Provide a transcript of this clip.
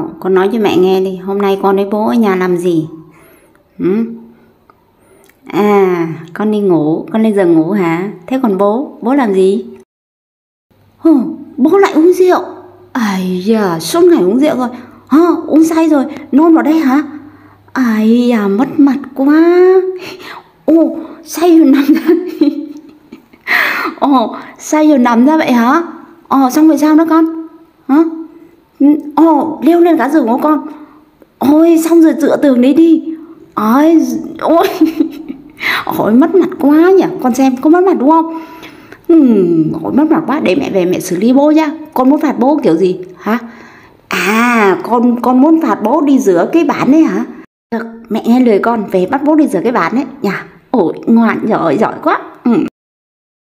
con nói cho mẹ nghe đi, hôm nay con với bố ở nhà làm gì? À, con đi ngủ, con lên giường ngủ hả? Thế còn bố làm gì? Bố lại uống rượu. Ây da, suốt ngày uống rượu rồi. Uống say rồi, nôn vào đây hả? Ây da, mất mặt quá. Say rồi nằm ra. Say rồi nằm ra vậy hả? Xong rồi sao nữa con? Hả? Leo lên cả giường của con. Ôi, xong rồi dựa tường đấy đi. Ôi, mất mặt quá nhỉ. Con xem có mất mặt đúng không? Ôi, mất mặt quá. Để mẹ về mẹ xử lý bố nhá. Con muốn phạt bố kiểu gì hả? À, con muốn phạt bố đi rửa cái bàn đấy hả? Được, mẹ nghe lời con, về bắt bố đi rửa cái bàn đấy nhỉ. Ôi, ngoan, giỏi quá.